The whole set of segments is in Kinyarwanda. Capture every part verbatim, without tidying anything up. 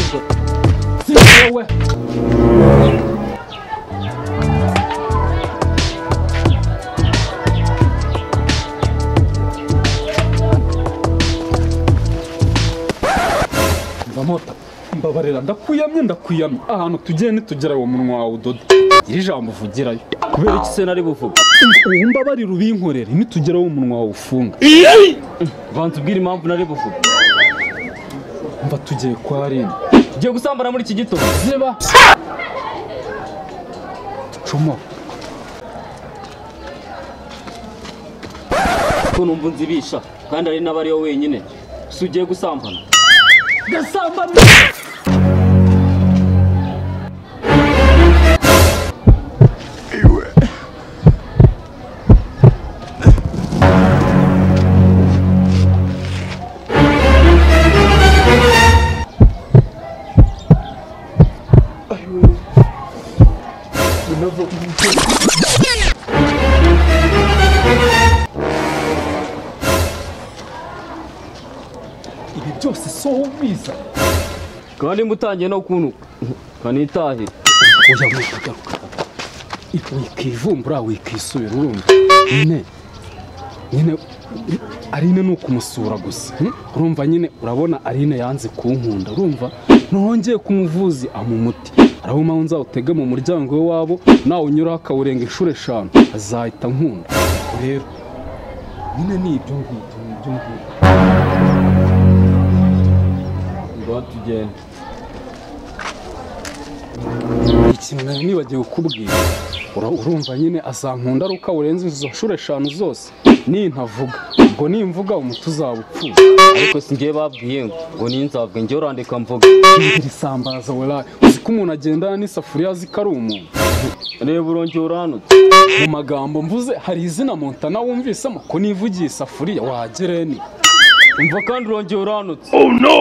Siwe. Mota mbabarira ndakuyamye ndakuyamye ahantu tugiye nitugera uwo munwa wawe udoda iri jambo uvugirayo kubera iki se nari buvuga mbabarira ubinkorere nitugera uwo munwa wawe ufunga bantu ubwira impamvu nari buvuga mva tugiye kwa Rina tugiye gusambana muri iki gitondo ziba Cumo ko numva nzibisha kandi ari n'abariyo wenyine si ugiye gusambana gasambana ibi byose so ubiza kandi mutangiye no kuntu kanitahira oya mwagaruka wikivumbura wikisubira urumva nyine nyine Arine nuko umusura gusa urumva nyine urabona Arine yanze kunkunda urumva nongeye kumuvuzi amumuti arahuma nzawutege mu muryango we wabo nawe unyura akawurenga inshuro eshanu azahita nkunda rero nyine ni ibyo ngibyo ibyo ngibyo ngo tugende ikintu nari nibagiwe kukubwira urumva nyine azankunda aruka urenze izo nshuro eshanu zose nintavuga ngo nimvuga umuti uzabupfuye ariko singiye babwiye ngo ninzavuga njye urandika mvuga iri sambaza wala uzi ko umuntu agendana n'isafuriya ziko ari umuntu reba urongeye uranutse mu magambo mvuze hari izina Montana wumvisemo ko nivugiye isafuriya wagereni umva kandi urongeye uranutse oh no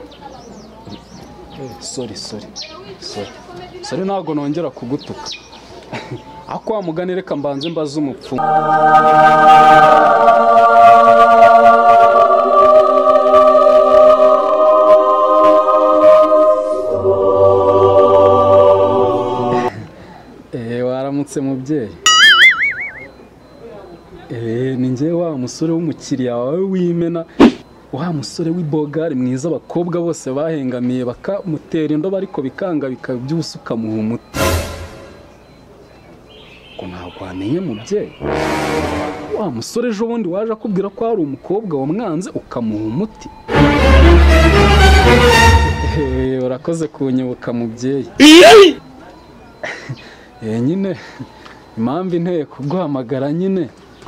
sorry sorry sorry sorry ntago nongera kugutuka ako wamugane reka mbanze mbaze umupfu eh waramutse mubyeyi eh ni ngiye wa musore w'umukiriya wawe wimena wa musore w'ibogari mwiza abakobwa bose bahengamiye bakamutera indobo ariko bikanga bikabyusuka mu umuti ko ntabwo wamenye mubyeyi wa musore ejo bundi waje akubwira ko hari umukobwa wamwanze ukamuha umuti urakoze kunyibuka mubyeyi eh nyine impamvu inteye kuguhamagara nyine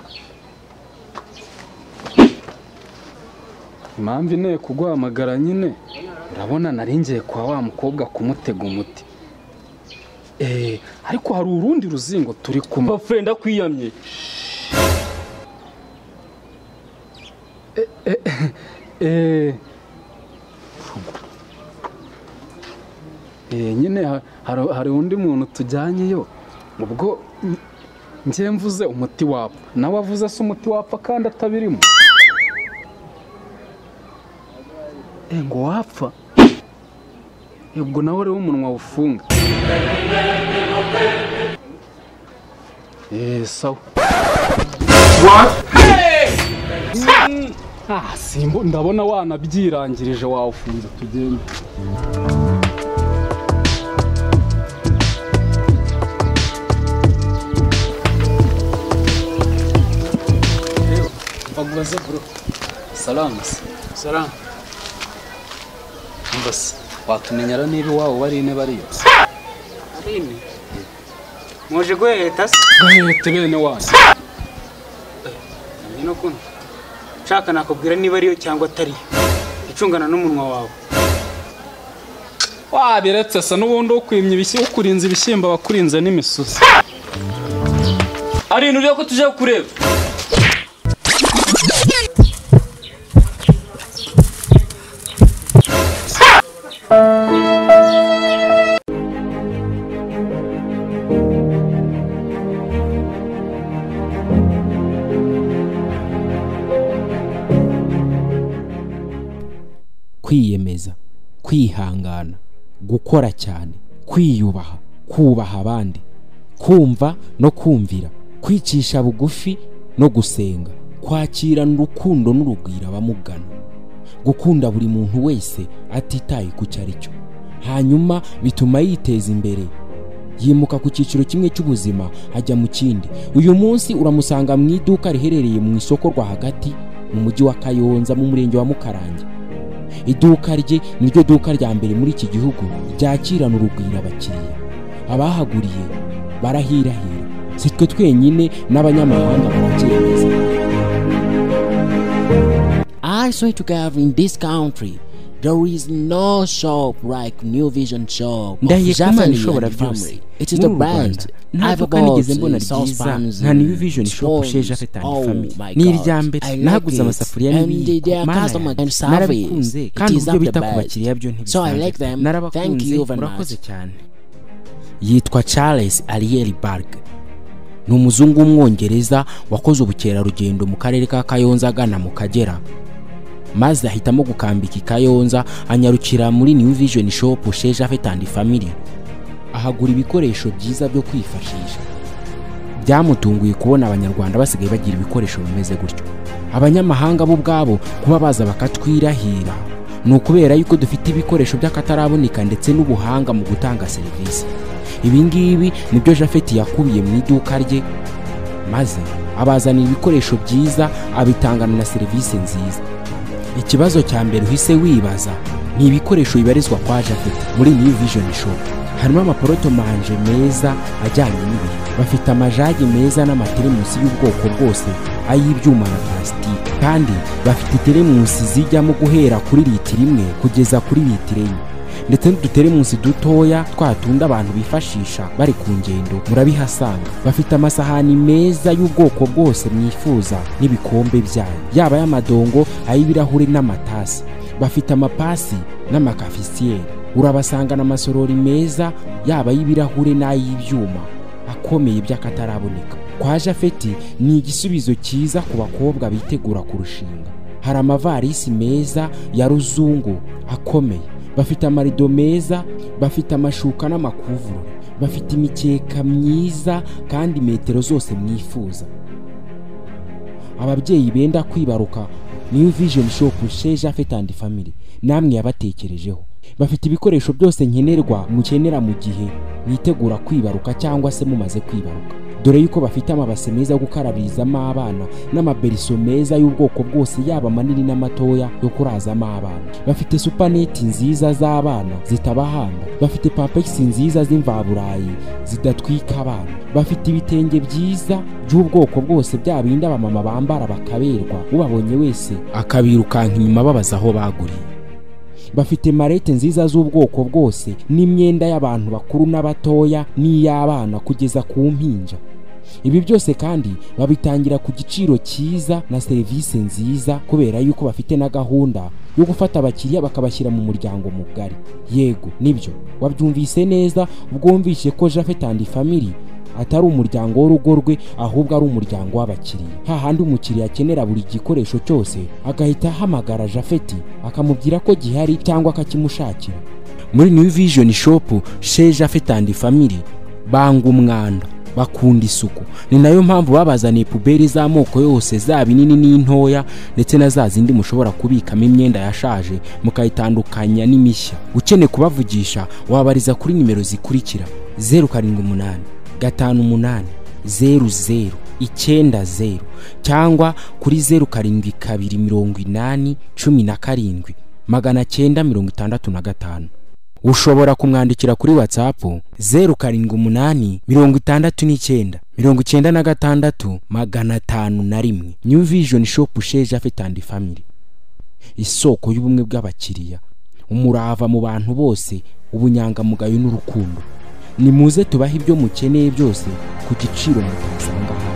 impamvu inteye kuguhamagara nyine urabona nari ngiye kwa wa mukobwa kumutega umuti eh ariko hari urundi ruzingo turi kumva friend akwiyamye eh eh eh nyine hari undi muntu tujyanyeyo ubwo ngiye mvuze umuti wapfa nawe avuze se umuti wapfa kandi atabirimo eh ngo wapfa ubwo nawe rero umunwa ufunga eh sawa what ah simbo ndabona wanabyirangirije wawufunze tugende bagubaze bro salama salama mbese watumenyara niba wawo barine bariyo Arine Moje guheta se gahete bene wanyu Nino kuno Chaka nakubwira niba ariyo cyangwa atari icungana n'umunwa wawe wabiretse se nubundi ukwimye ibishyi ukurinze ibishyimba bakurinze n'imisusi Arine uriyo ko tuje kureba kwiyemeza kwihangana gukora cyane, kwiyubaha, kubaha abandi, kumva no kumvira, kwicisha bugufi no gusenga, kwakirana urukundo n'urugwiro abamugana, gukunda buri muntu wese atitaye ku cyari cyo. Hanyuma bituma yiteza imbere, yimuka ku cyiciro kimwe cy'ubuzima ajya mu kindi. Uyu munsi uramusanga mu iduka riherereye mu isoko rwa hagati mu mujyi wa Kayonza mu murenge wa Mukarange. Iduka rye niryo duka rya mbere muri iki gihugu ryakirana urugwiro abakiriya. Abahaguriye barahirahira, si twe twenyine n'abanyamahanga barabyemeza. I swear to God, in this country there is no shop like New Vision shop. Ndahiye Imana ishobora byose. It is the brand. Ntabwo kandi nigeze mbona ryiza nka New Vision shop chez Jafet and Family. Ni irya mbere nahaguze amasafuriya n'ibiyiko. Narabikunze kandi uburyo bita ku bakiriya byo ntibisanzwe. Narabakunze, murakoze cyane. Yitwa Charles Ariel Barg. Ni umuzungu w'umwongereza wakoze ubukerarugendo mu karere ka Kayonza agana mu Kagera, maze ahitamo gukambika Kayonza anyarukira muri New Vision shop chez Jafet and Family. Ahagura ibikoresho byiza byo kwifashisha. Byamutunguye kubona abanyarwanda basigaye bagira ibikoresho bimeze gutyo. Abanyamahanga bo ubwabo kuba baza bakatwirahira ni ukubera yuko dufite ibikoresho by'akataraboneka ndetse n'ubuhanga mu gutanga serivisi. Ibi ngibi nibyo Jafet yakubiye mu iduka rye, maze abazanira ibikoresho byiza abitangana na serivisi nziza. Ikibazo cya mbere uhise wibaza ni ibikoresho bibarizwa kwa Jafet muri New Vision shop. Harimo amaporotomanje meza ajyanye n'ibihe, bafite amajagi meza n'amateremusi y'ubwoko bwose ay'ibyuma na plastique, kandi bafite teremusi zijyamo guhera kuri litiro imwe kugeza kuri litiro enye, ndetse n'uduteremusi dutoya twatunda abantu bifashisha bari ku ngendo murabihasanga. Bafite amasahani meza y'ubwoko bwose mwifuza n'ibikombe byayo, yaba y'amadongo, ay'ibirahure n'amatasi. Bafite amapasi n'amakafisiyeri. Urabasanga n'amasorori meza yaba y'ibirahure n'ay'ibyuma akomeye by'akataraboneka. Kwa Jafet ni igisubizo cyiza ku bakobwa bitegura kurushinga. Hari amavarisi meza ya ruzungu akomeye, bafite amarido meza, bafite amashuka n'amakuvurori, bafite imikeka myiza kandi metero zose mwifuza. Ababyeyi benda kwibaruka, New Vision shop chez Jafet and Family namwe yabatekerejeho. Bafite ibikoresho byose nkenerwa mukenera mu gihe mwitegura kwibaruka cyangwa se mumaze kwibaruka. Dore yuko bafite amabase meza yo gukarabirizamo abana n'amaberiso meza y'ubwoko bwose yaba manini n'amatoya yo kurazamo abana. Bafite supaneti nziza z'abana zitabahanda. Bafite pampegisi nziza z'imvaburayi zidatwika abana. Bafite ibitenge byiza by'ubwoko bwose bya bindi abamama bambara bakaberwa, ubabonye wese akabirukanka inyuma babaza aho baguriye. Bafite marete nziza z'ubwoko bwose n'imyenda y'abantu bakuru n'abatoya n'iy'abana kugeza ku mpinja. Ibi byose kandi babitangira ku giciro cyiza na serivisi nziza, kubera yuko bafite na gahunda yo gufata abakiriya bakabashyira mu muryango mugari. Yego nibyo wabyumvise neza ubwo wumvishe ko Jafet and Family atari umuryango w'urugo rwe, ahubwo ari umuryango w'abakiriya. Hahandi umukiriya akenera buri gikoresho cyose agahita ahamagara Jafet akamubwira ko gihari cyangwa akakimushakira. Muri New Vision shop chez Jafet and Family banga umwanda, bakunda isuku. Ni nayo mpamvu babazaniye puberi z'amoko yose, zaba inini n'intoya ndetse na za zindi mushobora kubikamo imyenda yashaje mukayitandukanya n'imishya. Ukeneye kubavugisha wabariza kuri nimero zikurikira: zeru karindwi umunani gatanu umunani zeru zeru icyenda zeru cyangwa kuri zeru karindwi kabiri mirongo inani cumi na karindwi magana cyenda mirongo itandatu na gatanu. Ushobora kumwandikira kuri WhatsApp zeru karindwi umunani mirongo itandatu n'icyenda mirongo icyenda na gatandatu magana atanu na rimwe. New Vision shop chez Jafet and Family, isoko y'ubumwe bw'abakiriya, umurava mu bantu bose, ubunyangamugayo n'urukundo. Nimuze tubahe ibyo mukeneye byose ku giciro mutasanga.